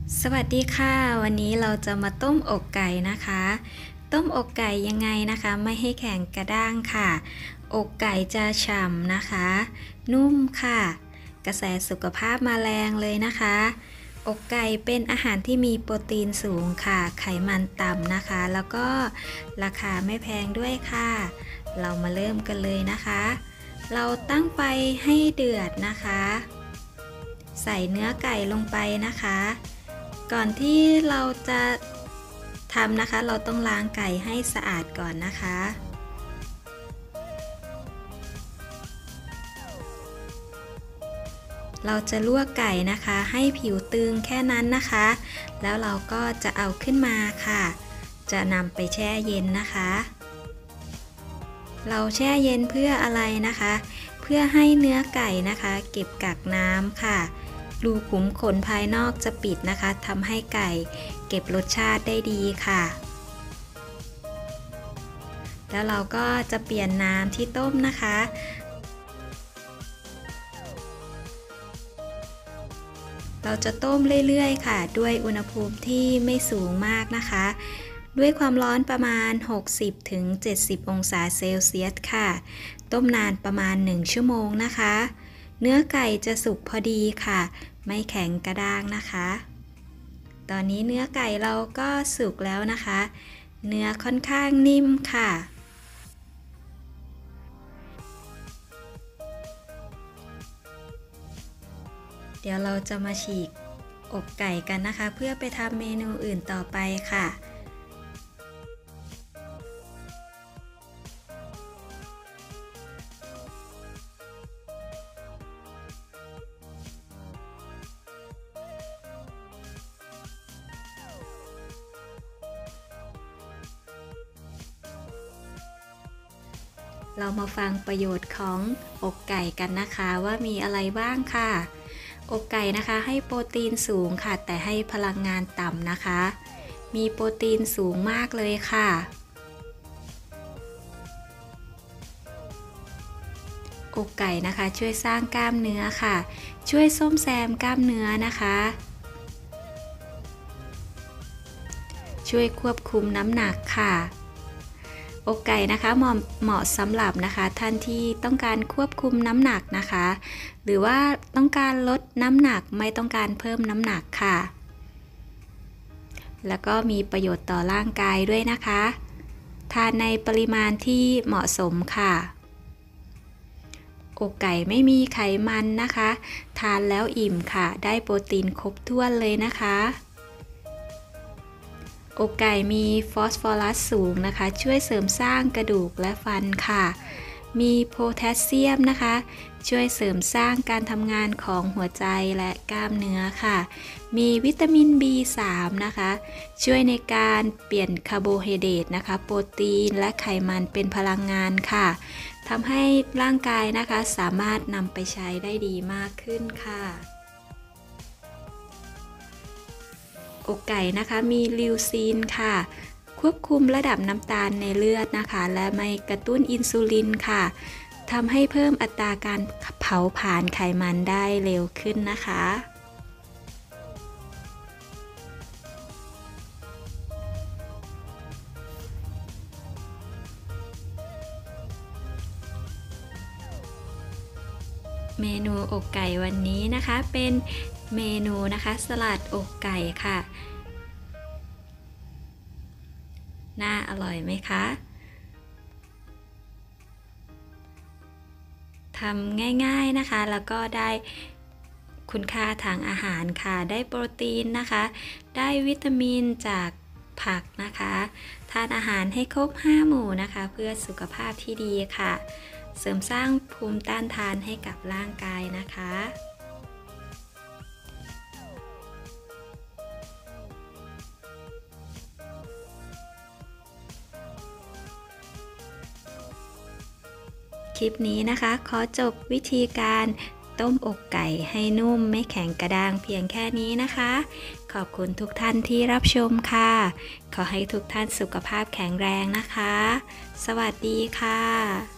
สวัสดีค่ะวันนี้เราจะมาต้มอกไก่นะคะต้มอกไก่ยังไงนะคะไม่ให้แข็งกระด้างค่ะอกไก่จะฉ่ำนะคะนุ่มค่ะกระแสสุขภาพมาแรงเลยนะคะอกไก่เป็นอาหารที่มีโปรตีนสูงค่ะไขมันต่ำนะคะแล้วก็ราคาไม่แพงด้วยค่ะเรามาเริ่มกันเลยนะคะเราตั้งไฟให้เดือดนะคะใส่เนื้อไก่ลงไปนะคะก่อนที่เราจะทำนะคะเราต้องล้างไก่ให้สะอาดก่อนนะคะเราจะลวกไก่นะคะให้ผิวตึงแค่นั้นนะคะแล้วเราก็จะเอาขึ้นมาค่ะจะนำไปแช่เย็นนะคะเราแช่เย็นเพื่ออะไรนะคะเพื่อให้เนื้อไก่นะคะเก็บกักน้ำค่ะรูขุมขนภายนอกจะปิดนะคะทำให้ไก่เก็บรสชาติได้ดีค่ะแล้วเราก็จะเปลี่ยนน้ำที่ต้มนะคะเราจะต้มเรื่อยๆค่ะด้วยอุณหภูมิที่ไม่สูงมากนะคะด้วยความร้อนประมาณ 60-70 องศาเซลเซียสค่ะต้มนานประมาณ1 ชั่วโมงนะคะเนื้อไก่จะสุกพอดีค่ะไม่แข็งกระด้างนะคะตอนนี้เนื้อไก่เราก็สุกแล้วนะคะเนื้อค่อนข้างนิ่มค่ะเดี๋ยวเราจะมาฉีกอกไก่กันนะคะเพื่อไปทำเมนูอื่นต่อไปค่ะเรามาฟังประโยชน์ของอกไก่กันนะคะว่ามีอะไรบ้างค่ะอกไก่นะคะให้โปรตีนสูงค่ะแต่ให้พลังงานต่ำนะคะมีโปรตีนสูงมากเลยค่ะอกไก่นะคะช่วยสร้างกล้ามเนื้อค่ะช่วยซ่อมแซมกล้ามเนื้อนะคะช่วยควบคุมน้ำหนักค่ะอกไก่นะคะเหมาะสำหรับนะคะท่านที่ต้องการควบคุมน้ำหนักนะคะหรือว่าต้องการลดน้ำหนักไม่ต้องการเพิ่มน้ำหนักค่ะแล้วก็มีประโยชน์ต่อร่างกายด้วยนะคะทานในปริมาณที่เหมาะสมค่ะอกไก่ไม่มีไขมันนะคะทานแล้วอิ่มค่ะได้โปรตีนครบถ้วนเลยนะคะอกไก่มีฟอสฟอรัสสูงนะคะช่วยเสริมสร้างกระดูกและฟันค่ะมีโพแทสเซียมนะคะช่วยเสริมสร้างการทำงานของหัวใจและกล้ามเนื้อค่ะมีวิตามิน B3 นะคะช่วยในการเปลี่ยนคาร์โบไฮเดรตนะคะโปรตีนและไขมันเป็นพลังงานค่ะทำให้ร่างกายนะคะสามารถนำไปใช้ได้ดีมากขึ้นค่ะอกไก่นะคะมีลิวซีนค่ะควบคุมระดับน้ำตาลในเลือดนะคะและไม่กระตุ้นอินซูลินค่ะทำให้เพิ่มอัตราการเผาผลาญไขมันได้เร็วขึ้นนะคะเมนูอกไก่วันนี้นะคะเป็นเมนูนะคะสลัดอกไก่ค่ะน่าอร่อยไหมคะทำง่ายๆนะคะแล้วก็ได้คุณค่าทางอาหารค่ะได้โปรตีนนะคะได้วิตามินจากผักนะคะทานอาหารให้ครบ5 หมู่นะคะเพื่อสุขภาพที่ดีค่ะเสริมสร้างภูมิต้านทานให้กับร่างกายนะคะคลิปนี้นะคะขอจบวิธีการต้มอกไก่ให้นุ่มไม่แข็งกระด้างเพียงแค่นี้นะคะขอบคุณทุกท่านที่รับชมค่ะขอให้ทุกท่านสุขภาพแข็งแรงนะคะสวัสดีค่ะ